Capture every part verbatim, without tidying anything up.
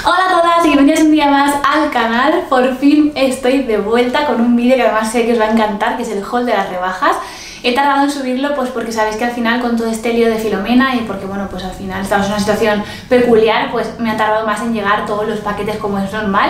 Hola a todas y bienvenidas un día más al canal. Por fin estoy de vuelta con un vídeo que además sé que os va a encantar, que es el haul de las rebajas. He tardado en subirlo pues porque sabéis que al final con todo este lío de Filomena y porque bueno pues al final estamos en una situación peculiar, pues me ha tardado más en llegar todos los paquetes como es normal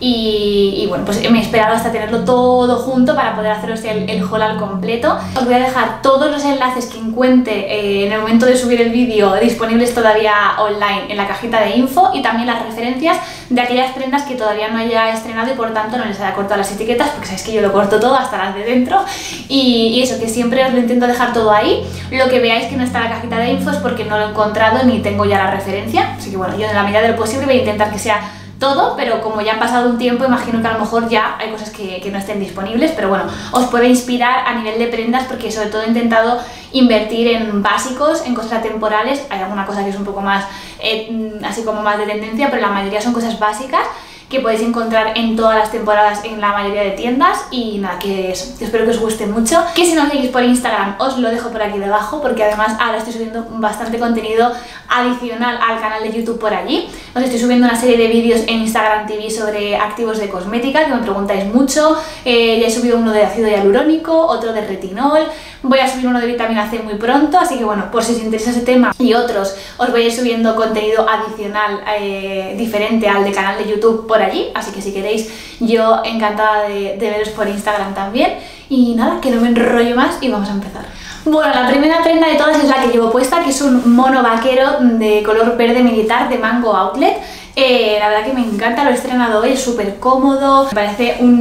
y, y bueno pues me he esperado hasta tenerlo todo junto para poder haceros el, el haul al completo. Os voy a dejar todos los enlaces que encuentre eh, en el momento de subir el vídeo disponibles todavía online en la cajita de info y también las referencias de aquellas prendas que todavía no haya estrenado y por tanto no les haya cortado las etiquetas, porque sabéis que yo lo corto todo hasta las de dentro y, y eso, que siempre os lo intento dejar todo ahí. Lo que veáis que no está en la cajita de info es porque no lo he encontrado ni tengo ya la referencia, así que bueno, yo en la medida de lo posible voy a intentar que sea todo, pero como ya ha pasado un tiempo imagino que a lo mejor ya hay cosas que, que no estén disponibles, pero bueno, os puede inspirar a nivel de prendas porque sobre todo he intentado invertir en básicos, en cosas atemporales. Hay alguna cosa que es un poco más eh, así como más de tendencia, pero la mayoría son cosas básicas que podéis encontrar en todas las temporadas en la mayoría de tiendas y nada, que eso, que espero que os guste mucho. Que si no os seguís por Instagram os lo dejo por aquí debajo porque además ahora estoy subiendo bastante contenido adicional al canal de YouTube por allí. Os estoy subiendo una serie de vídeos en Instagram T V sobre activos de cosmética que me preguntáis mucho. Eh, ya he subido uno de ácido hialurónico, otro de retinol, voy a subir uno de vitamina C muy pronto, así que bueno, por si os interesa ese tema y otros os voy a ir subiendo contenido adicional eh, diferente al de canal de YouTube por allí, así que si queréis yo encantada de, de veros por Instagram también. Y nada, que no me enrollo más y vamos a empezar. Bueno, la primera prenda de todas es la que llevo puesta, que es un mono vaquero de color verde militar de Mango Outlet. Eh, la verdad que me encanta, lo he estrenado hoy, es súper cómodo, me parece un,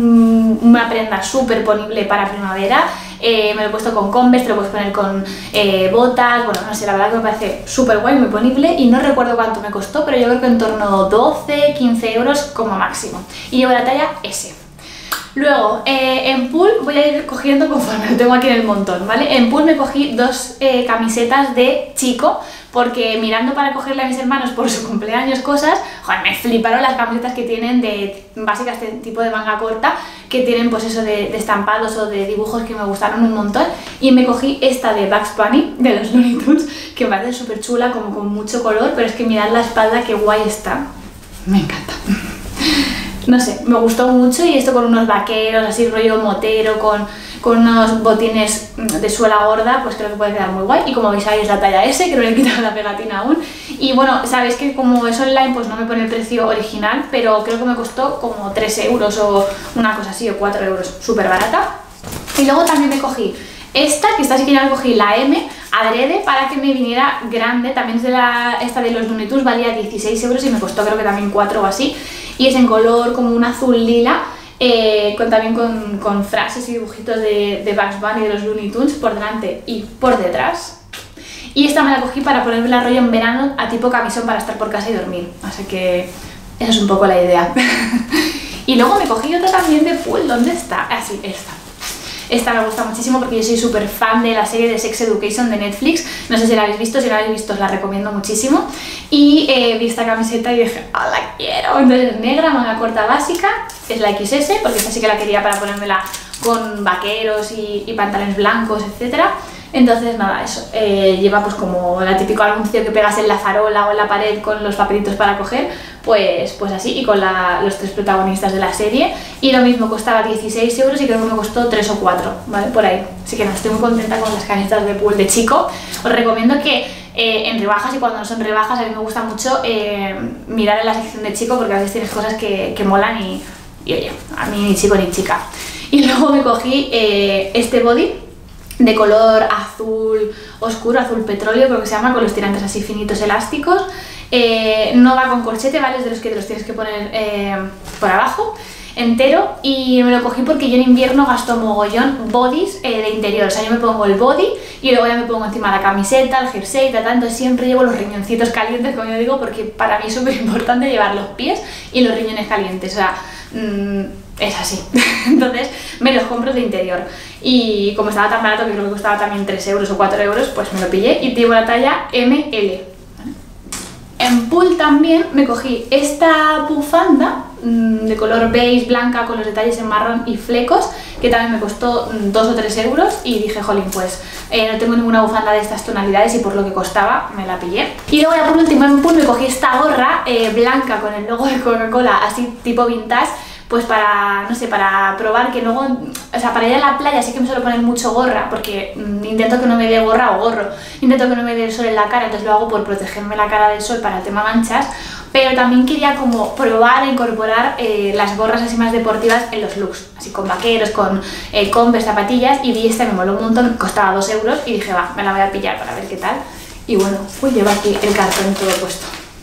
un, una prenda súper ponible para primavera. Eh, me lo he puesto con Converse, te lo puedes poner con eh, botas, bueno, no sé, la verdad que me parece súper guay, muy ponible y no recuerdo cuánto me costó, pero yo creo que en torno a doce, quince euros como máximo. Y llevo la talla ese. Luego, eh, en Pool voy a ir cogiendo conforme lo tengo aquí en el montón, ¿vale? En Pool me cogí dos eh, camisetas de chico, porque mirando para cogerle a mis hermanos por su cumpleaños cosas, joder, me fliparon las camisetas que tienen de básicas de tipo de manga corta, que tienen pues eso de, de estampados o de dibujos que me gustaron un montón, y me cogí esta de Bugs Bunny, de los Looney Tunes, que me parece súper chula, como con mucho color, pero es que mirad la espalda, qué guay está, me encanta. No sé, me gustó mucho y esto con unos vaqueros, así rollo motero, con, con unos botines de suela gorda, pues creo que puede quedar muy guay. Y como veis ahí es la talla ese, que no le he quitado la pegatina aún. Y bueno, sabéis que como es online pues no me pone el precio original, pero creo que me costó como tres euros o una cosa así, o cuatro euros, súper barata. Y luego también me cogí esta, que esta sí que ya me cogí la M, adrede para que me viniera grande, también es de la, esta de los Looney Tunes, valía dieciséis euros y me costó creo que también cuatro o así, y es en color como un azul lila, eh, con, también con, con frases y dibujitos de, de Bugs Bunny y de los Looney Tunes por delante y por detrás. Y esta me la cogí para ponerme la rollo en verano a tipo camisón para estar por casa y dormir, así que esa es un poco la idea. Y luego me cogí otra también de Pool, ¿dónde está? Ah, sí, esta. Esta me gusta muchísimo porque yo soy súper fan de la serie de Sex Education de Netflix. No sé si la habéis visto, si no la habéis visto os la recomiendo muchísimo. Y eh, vi esta camiseta y dije, ¡ah, la quiero! Entonces es negra, manga corta básica, es la equis ese, porque esta sí que la quería para ponérmela con vaqueros y, y pantalones blancos, etcétera. Entonces nada, eso, eh, lleva pues como el típico anuncio que pegas en la farola o en la pared con los papelitos para coger, pues, pues así, y con la, los tres protagonistas de la serie. Y lo mismo, costaba dieciséis euros y creo que me costó tres o cuatro, ¿vale? Por ahí. Así que no, estoy muy contenta con las camisetas de Pool de chico. Os recomiendo que eh, en rebajas y cuando no son rebajas, a mí me gusta mucho eh, mirar en la sección de chico porque a veces tienes cosas que, que molan y, y oye, a mí ni chico ni chica. Y luego me cogí eh, este body de color azul oscuro, azul petróleo creo que se llama, con los tirantes así finitos elásticos. Eh, no va con corchete, ¿vale? Es de los que te los tienes que poner eh, por abajo entero, y me lo cogí porque yo en invierno gasto mogollón bodies eh, de interior, o sea yo me pongo el body y luego ya me pongo encima la camiseta, el jersey, tanto siempre llevo los riñoncitos calientes, como yo digo, porque para mí es súper importante llevar los pies y los riñones calientes, o sea, mmm, es así. Entonces me los compro de interior y como estaba tan barato, que creo que costaba también tres euros o cuatro euros, pues me lo pillé y llevo la talla eme ele. en Pool también me cogí esta bufanda mmm, de color beige, blanca, con los detalles en marrón y flecos, que también me costó dos o tres euros y dije, jolín, pues eh, no tengo ninguna bufanda de estas tonalidades y por lo que costaba me la pillé. Y luego ya por último en Pool me cogí esta gorra eh, blanca con el logo de Coca-Cola, así tipo vintage, pues para, no sé, para probar que luego, o sea, para ir a la playa sí que me suelo poner mucho gorra, porque mmm, intento que no me dé gorra o gorro, intento que no me dé el sol en la cara, entonces lo hago por protegerme la cara del sol para el tema manchas, pero también quería como probar e incorporar eh, las gorras así más deportivas en los looks, así con vaqueros, con eh, Converse, zapatillas, y vi esta, me moló un montón, costaba dos euros y dije, va, me la voy a pillar para ver qué tal, y bueno, pues llevo aquí el cartón todo puesto.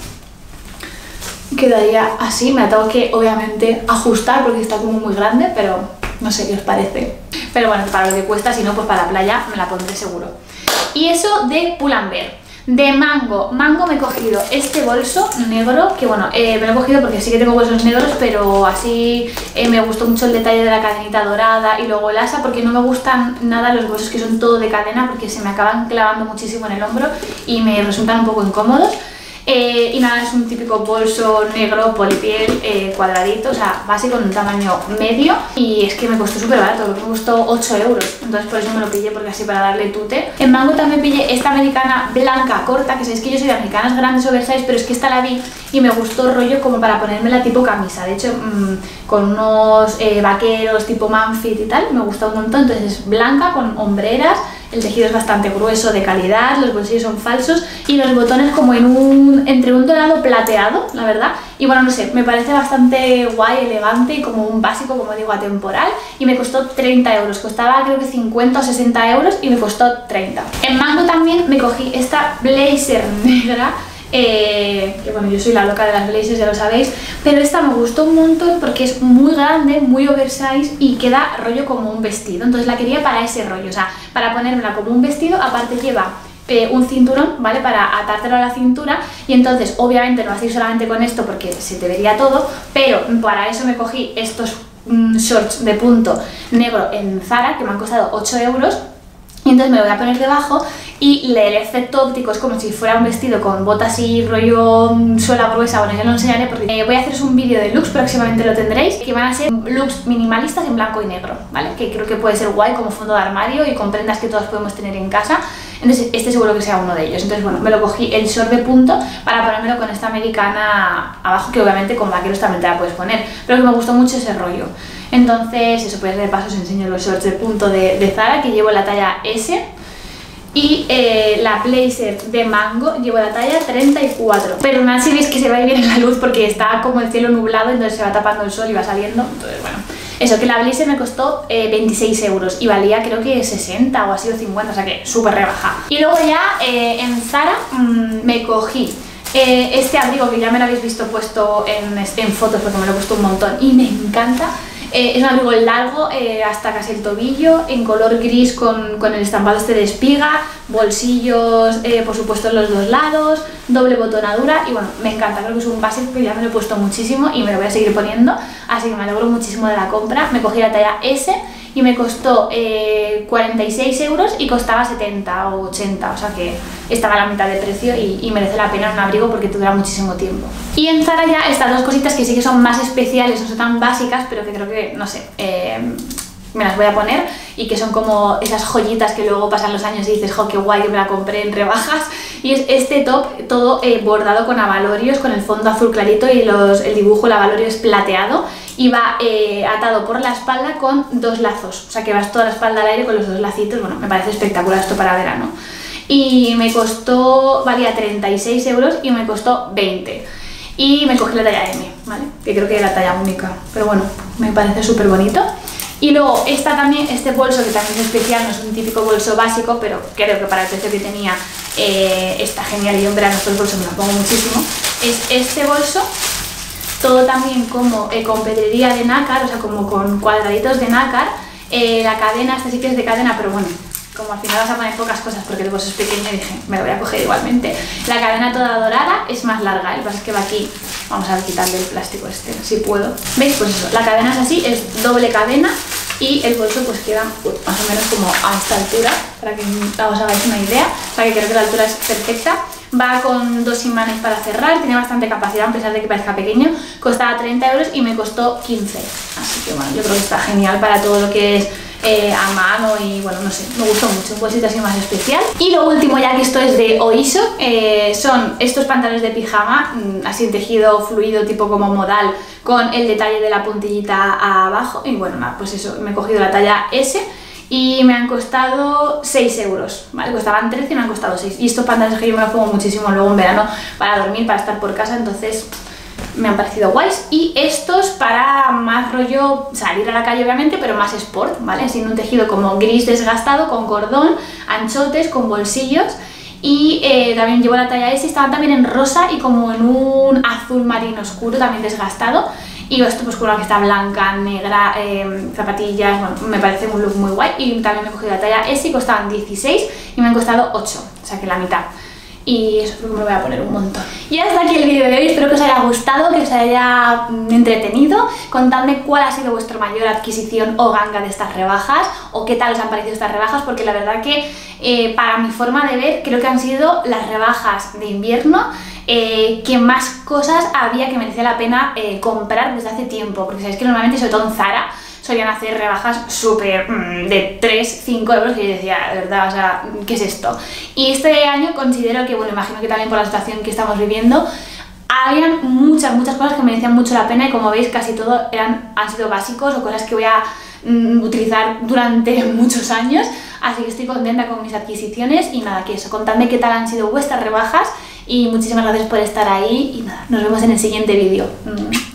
Quedaría así, me la tengo que obviamente ajustar porque está como muy grande, pero no sé qué os parece. Pero bueno, para lo que cuesta, si no pues para la playa me la pondré seguro. Y eso de Pull&Bear. De Mango, Mango me he cogido este bolso negro, que bueno, eh, me lo he cogido porque sí que tengo bolsos negros, pero así eh, me gustó mucho el detalle de la cadenita dorada y luego el asa, porque no me gustan nada los bolsos que son todo de cadena porque se me acaban clavando muchísimo en el hombro y me resultan un poco incómodos. Eh, y nada, es un típico bolso negro polipiel eh, cuadradito, o sea, básico, en un tamaño medio, y es que me costó súper barato, me costó ocho euros, entonces por eso me lo pillé, porque así para darle tute. En Mango también pillé esta americana blanca corta, que sabéis que yo soy de americanas grandes oversize, pero es que esta la vi y me gustó rollo como para ponérmela tipo camisa, de hecho mmm, con unos eh, vaqueros tipo Manfit y tal, me gustó un montón, entonces es blanca con hombreras. El tejido es bastante grueso, de calidad, los bolsillos son falsos y los botones como en un, entre un dorado plateado, la verdad. Y bueno, no sé, me parece bastante guay, elegante y como un básico, como digo, atemporal. Y me costó treinta euros, costaba creo que cincuenta o sesenta euros y me costó treinta. En Mango también me cogí esta blazer negra. Eh, que bueno, yo soy la loca de las blazers, ya lo sabéis, pero esta me gustó un montón porque es muy grande, muy oversize y queda rollo como un vestido, entonces la quería para ese rollo, o sea, para ponérmela como un vestido. Aparte lleva eh, un cinturón, ¿vale? Para atártelo a la cintura, y entonces obviamente no vas a ir solamente con esto porque se te vería todo, pero para eso me cogí estos mmm, shorts de punto negro en Zara que me han costado ocho euros. Y entonces me lo voy a poner debajo y el efecto óptico es como si fuera un vestido con botas y rollo suela gruesa. Bueno, ya lo enseñaré porque eh, voy a haceros un vídeo de looks, próximamente lo tendréis, que van a ser looks minimalistas en blanco y negro, ¿vale? Que creo que puede ser guay como fondo de armario y con prendas que todos podemos tener en casa. Entonces este seguro que sea uno de ellos. Entonces bueno, me lo cogí el short de punto para ponérmelo con esta americana abajo, que obviamente con vaqueros también te la puedes poner, pero que me gustó mucho ese rollo. Entonces eso, pues de paso os enseño los shorts de punto de, de Zara, que llevo la talla ese. Y eh, la blazer de Mango llevo la talla treinta y cuatro. Perdonad si veis que se va bien en la luz porque está como el cielo nublado, entonces se va tapando el sol y va saliendo. Entonces bueno, eso, que la blazer me costó eh, veintiséis euros y valía creo que sesenta o así o cincuenta, o sea que súper rebaja. Y luego ya eh, en Zara mmm, me cogí eh, este abrigo que ya me lo habéis visto puesto en, en fotos porque me lo he puesto un montón y me encanta. Eh, es un abrigo largo, eh, hasta casi el tobillo, en color gris con, con el estampado este de espiga, bolsillos eh, por supuesto en los dos lados, doble botonadura y bueno, me encanta, creo que es un básico que ya me lo he puesto muchísimo y me lo voy a seguir poniendo, así que me alegro muchísimo de la compra. Me cogí la talla ese y me costó eh, cuarenta y seis euros y costaba setenta o ochenta, o sea que estaba a la mitad de precio y, y merece la pena un abrigo porque te dura muchísimo tiempo. Y en Zara ya estas dos cositas que sí que son más especiales, no son tan básicas, pero que creo que, no sé, eh, me las voy a poner y que son como esas joyitas que luego pasan los años y dices, jo, qué guay que me la compré en rebajas. Y es este top todo eh, bordado con abalorios, con el fondo azul clarito y los, el dibujo, el abalorio es plateado y va eh, atado por la espalda con dos lazos, o sea que vas toda la espalda al aire con los dos lacitos. Bueno, me parece espectacular esto para verano. Y me costó, valía treinta y seis euros y me costó veinte. Y me cogí la talla M, ¿vale? Que creo que es la talla única, pero bueno, me parece súper bonito. Y luego esta también, este bolso que también es especial, no es un típico bolso básico, pero creo que para el precio que tenía eh, está genial y yo en verano estos bolsos me los pongo muchísimo. Es este bolso, todo también como eh, con pedrería de nácar, o sea como con cuadraditos de nácar. Eh, la cadena, esta sí que es de cadena, pero bueno, como al final vas a poner pocas cosas porque el bolso es pequeño, dije, me lo voy a coger igualmente. La cadena toda dorada es más larga, el que pasa es que va aquí, vamos a quitarle el plástico este, si puedo. ¿Veis? Pues eso, la cadena es así, es doble cadena y el bolso pues queda pues, más o menos como a esta altura, para que os hagáis una idea, o sea que creo que la altura es perfecta. va con dos imanes para cerrar, tiene bastante capacidad a pesar de que parezca pequeño, costaba treinta euros y me costó quince, así que bueno, yo creo que está genial para todo lo que es eh, a mano y bueno, no sé, me gustó mucho, un bolsito así más especial. Y lo último, ya que esto es de Oiso, eh, son estos pantalones de pijama, así en tejido fluido tipo como modal, con el detalle de la puntillita abajo, y bueno, nada, pues eso, me he cogido la talla ese y me han costado seis euros, ¿vale? Costaban trece y me han costado seis, y estos pantalones que yo me los pongo muchísimo luego en verano para dormir, para estar por casa, entonces me han parecido guays. Y estos para más rollo salir a la calle obviamente, pero más sport, ¿vale? Sin un tejido como gris desgastado, con cordón, anchotes, con bolsillos. Y eh, también llevo la talla S, estaban también en rosa y como en un azul marino oscuro, también desgastado. Y esto pues con una que está blanca, negra, eh, zapatillas, bueno, me parece un look muy guay. Y también me he cogido la talla S y costaban dieciséis y me han costado ocho, o sea que la mitad. Y eso creo que me lo voy a poner un montón. Y hasta aquí el vídeo de hoy, espero que os haya gustado, que os haya entretenido. Contadme cuál ha sido vuestra mayor adquisición o ganga de estas rebajas, o qué tal os han parecido estas rebajas, porque la verdad que eh, para mi forma de ver creo que han sido las rebajas de invierno eh, que más cosas había que merecía la pena eh, comprar desde hace tiempo, porque sabéis que normalmente, sobre todo en Zara, solían hacer rebajas súper mmm, de tres, cinco euros, que yo decía, de verdad, o sea, ¿qué es esto? Y este año considero que, bueno, imagino que también por la situación que estamos viviendo, habían muchas, muchas cosas que merecían mucho la pena y como veis casi todo eran, han sido básicos o cosas que voy a mmm, utilizar durante muchos años, así que estoy contenta con mis adquisiciones y nada, que eso, contadme qué tal han sido vuestras rebajas y muchísimas gracias por estar ahí y nada, nos vemos en el siguiente vídeo.